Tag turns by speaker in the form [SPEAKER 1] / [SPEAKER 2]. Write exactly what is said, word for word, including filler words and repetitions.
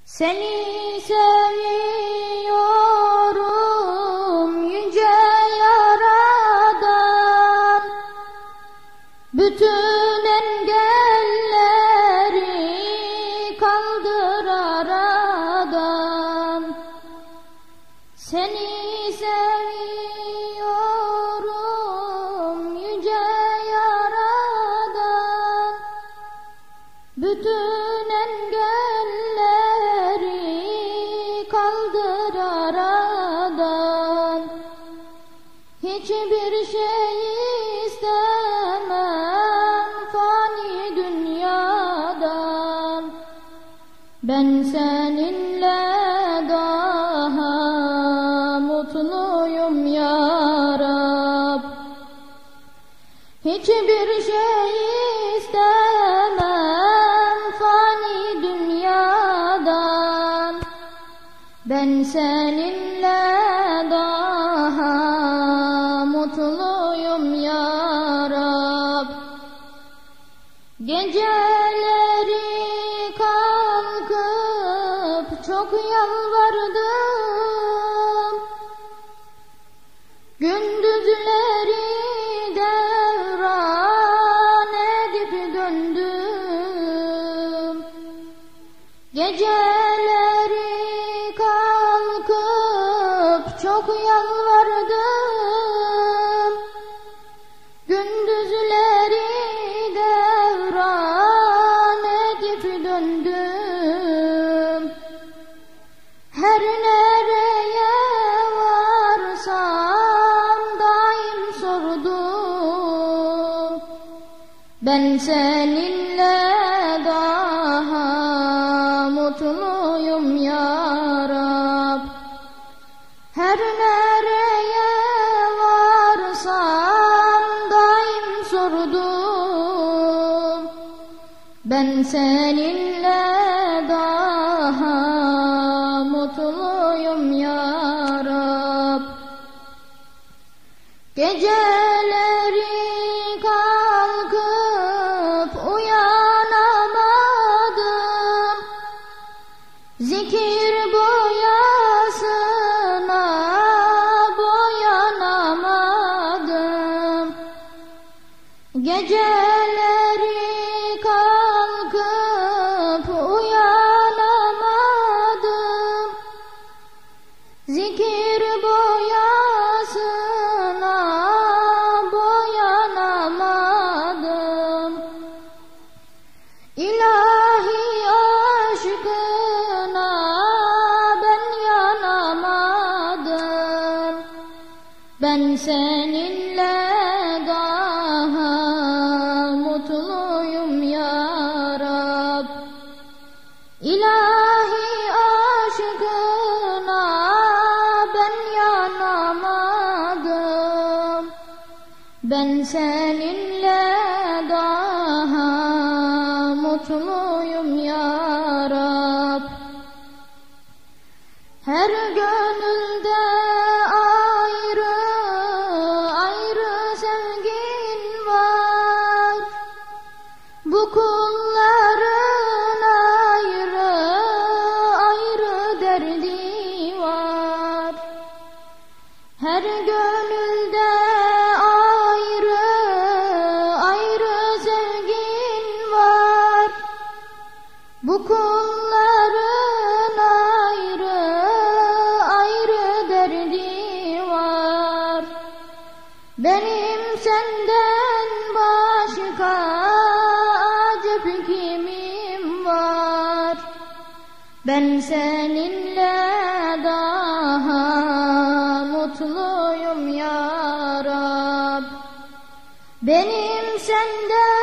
[SPEAKER 1] Seni seviyorum yüce Yaradan, bütün engelleri kaldır aradan. Seni seviyorum yüce Yaradan, bütün engelleri kaldır aradan. Hiçbir şey istemem fani dünyadan, ben seninle daha mutluyum ya Rab. Hiçbir şey istemem fani dünyadan, ben seninle daha mutluyum ya Rab. Geceleri kalkıp çok yalvardım, gündüzleri devran edip döndüm. Geceleri kalkıp çok yalvardım, gündüzleri devran edip döndüm. Her nereye varsam daim sordum, ben seninle daha mutluyum ya Rab. Her nereye varsam daim sordum, ben seninle daha mutluyum ya Rab. Geceleri kalkıp uyanamadım, zikir boyasına boyanamadım. Geceleri kalkıp uyanamadım, zikir boyasına boyanamadım. İlahi aşkına ben yanamadım, ben seninle daha mutluyum ya Rab. İlahi aşkına ben yanamadım, ben seninle daha mutluyum ya Rab. Her gönülde ayrı ayrı sevgin var, bu kulların ayrı ayrı derdi var. Her gönülde ayrı ayrı sevgin var, bu kulların ayrı ayrı derdi var. Benim senden başka acep kimim var, ben seninle daha mutluyum ya Rab. Benim senden